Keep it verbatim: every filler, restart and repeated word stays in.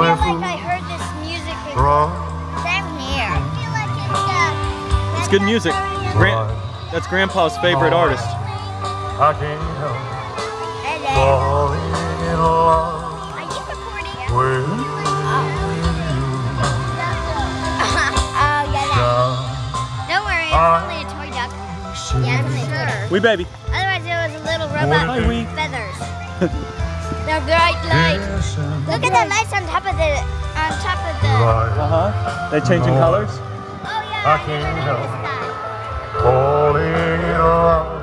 like I heard this music before. Same here. I feel like it's, uh, it's good music. Gran that's Grandpa's favorite artist. I can't help Hello. falling in love Are you recording? with you. Oh, yeah, that. Don't worry, it's only a toy duck. Yeah, it's only a toy duck. Wee baby. Otherwise, it was a little robot Hi, with Wee. feathers. They're bright lights. Look at the lights on top of the on top of the. Uh huh. They changing colors. Oh yeah. I can't help falling in love